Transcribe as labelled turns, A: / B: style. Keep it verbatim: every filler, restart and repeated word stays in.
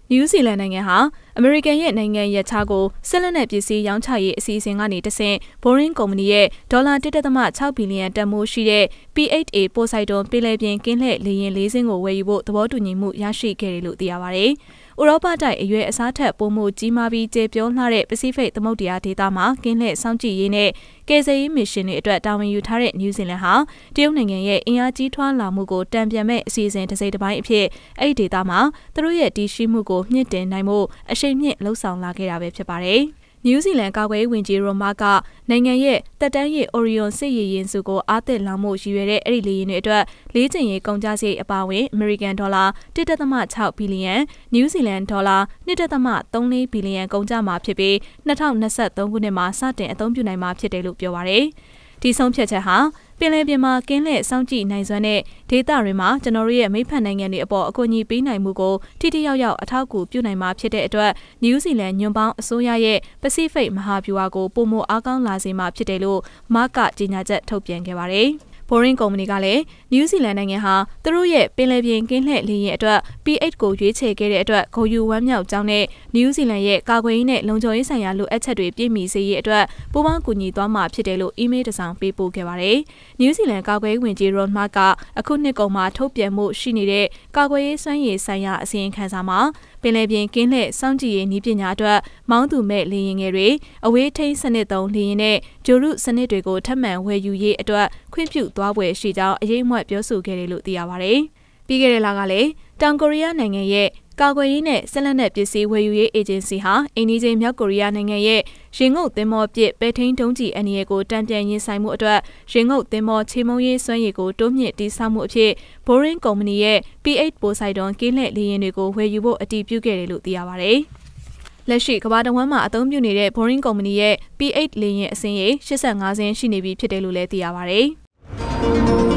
A: နယူးဇီလန်နိုင်ငံဟာအမေရိကန်ရဲ့နိုင်ငံရပ်ခြားကိုဆက်လက်နဲ့ပစ္စည်းရောင်းချရေးအစီအစဉ်ကနေတဆင့်ဘိုရင်းကုမ္ပဏီရဲ့ဒေါ်လာ တစ်ဒသမခြောက်ဘီလီယံတန်ဖိုးရှိတဲ့ ပီ အေ့ချ် အေ ပိုဆိုက်ဒွန်ပင်လယ်ပြင်ကင်းလှည့်လေယာဉ်လေးစင်းကိုဝယ်ယူဖို့သဘောတူညီမှုရရှိခဲ့တယ်လို့သိရပါတယ်။ဥရောပတိုက်အရွယ်အစားထက်ပိုမိုကြီးမားပြီးကျေပြောလှတဲ့ပစိဖိတ်သမုဒ္ဒရာဒေသမှာကင်းလှည့်စောင့်ကြည့်ရေးနဲ့ကယ်ဆယ်ရေးမစ်ရှင်တွေအတွက်တာဝန်ယူထားတဲ့နယူးဇီလန်ဟာတရုတ်နိုင်ငံရဲ့အင်အားကြီးထွားလာမှုကိုတံပြန်မဲ့အစီအစဉ်တစ်စိတ်တစ်ပိုင်းအဖြစ်အဲ့ဒီဒေသမှာသူတို့ရဲ့တည်ရှိမှုကိုမြင့်တင်နိုင်မှုအရှိန်မြင့်လှုပ်ဆောင်လာခဲ့တာပဲဖြစ်ပါတယ်။နယူးဇီလန်ကာကွယ်ရေးဝန်ကြီးရိုမာကနိုင်ငံရဲ့တက်တန်းရည်အိုရီယွန်စစ်ရေးရင်စုကိုအားသက်လောင်မှုရည်ရွယ်တဲ့အဲ့ဒီလေယာဉ်တွေအတွက်လေးကျင်ရေးကုန်ကျစရိတ်အပါအဝင်အမေရိကန်ဒေါ်လာတစ်ဒသမခြောက်ဘီလီယံနယူးဇီလန်ဒေါ်လာနှစ်ဒသမသုံးလေးဘီလီယံကုန်ကျမှာဖြစ်ပြီးနှစ်ထောင်နှစ်ဆယ့်သုံးခုနှစ်မှာစတင်အသုံးပြုနိုင်မှာဖြစ်တယ်လို့ပြောပါရယ်။ဒီဆုံးဖြတ်ချက်ဟာပင်လယ်ပြင်မှာကင်းလှည့်စောင့်ကြည့်နိုင်စွမ်းတဲ့ဒေသတွေမှာကျွန်တော်တို့ရဲ့မိဖက်နိုင်ငံတွေအပေါ်အကူအညီပေးနိုင်မှုကိုထိထိရောက်ရောက်အထောက်အကူပြုနိုင်မှာဖြစ်တဲ့အတွက်နယူးဇီလန်ညွန့်ပေါင်းအစိုးရရဲ့ပစိဖိတ်မဟာဗျူဟာကိုပုံမအားကောင်းလာစေမှာဖြစ်တယ်လို့မားကကြေညာချက်ထုတ်ပြန်ခဲ့ပါတယ်။ဘိုရင်းကုမ္ပဏီကလည်းနယူးဇီလန်နိုင်ငံဟာသူတို့ရဲ့ပင်လယ်ပြင်ကင်းလှည့်လေယာဉ်အတွက် ပီ အေ့ချ် ကိုရွေးချယ်ခဲ့တဲ့အတွက်ဂုဏ်ယူဝမ်းမြောက်ကြောင်းနဲ့နယူးဇီလန်ရဲ့ကာကွယ်ရေးနဲ့လုံခြုံရေးဆိုင်ရာလိုအပ်ချက်တွေပြည့်မီစေရေးအတွက်ပူးပေါင်းကူညီသွားမှာဖြစ်တယ်လို့အီးမေးလ်တစ်စောင်ပေးပို့ခဲ့ပါတယ်။နယူးဇီလန်ကာကွယ်ရေးဝန်ကြီးရိုမာကအခုနှစ်ကုန်မှာထုတ်ပြန်မှုရှိနေတဲ့ကာကွယ်ရေးစွမ်းရည်ဆိုင်ရာအစီရင်ခံစာမှာပင်လယ်ပြင်ကင်းလှည့်စောင့်ကြည့်ရေးနည်းပညာအတွက်မောင်းသူမဲ့လေယာဉ်ငယ်တွေအဝေးထိန်းစနစ်သုံးလေယာဉ်နဲ့ဂျိုရုစနစ်တွေကိုထပ်မံဝယ်ယူရေးအတွက်ခွင့်ပြုသွားပွဲရှိကြောင်းအရေးအမွက်ပြောဆိုခဲ့တယ်လို့သိရပါတယ်။ပြီးခဲ့တဲ့လကလည်းတောင်ကိုရီးယားနိုင်ငံရဲ့ကာကွယ်ရေးနဲ့ဆက်လက်နက်ပစ္စည်းဝယ်ယူရေးအေဂျင်စီဟာအိန္ဒိယမြောက်ကိုရီးယားနိုင်ငံရဲ့ရင်ငုတ်သင်္ဘောပစ်ပဲထိန်းဒုံးကျည်အန္တရာယ်ကိုတံပြန်ရင်ဆိုင်မှုအတွက်ရင်ငုတ်သင်္ဘောချေမှုန်းရေးစွမ်းရည်ကိုတိုးမြင့်တည်ဆောက်မှုအဖြစ်ဘိုရင်းကုမ္ပဏီရဲ့ ပီ အေ့ချ် ပိုဆိုက်ဒွန်ကင်းလှည့်လေယာဉ်တွေကိုဝယ်ယူဖို့အတည်ပြုခဲ့တယ်လို့သိရပါတယ်။လက်ရှိကမ္ဘာတဝန်းမှာအသုံးပြုနေတဲ့ဘိုရင်းကုမ္ပဏီရဲ့ ပီ အေ့ချ် လေယာဉ်အစင်းရေ၈၅စင်းရှိနေပြီဖြစ်တယ်လို့လည်းသိရပါတယ်။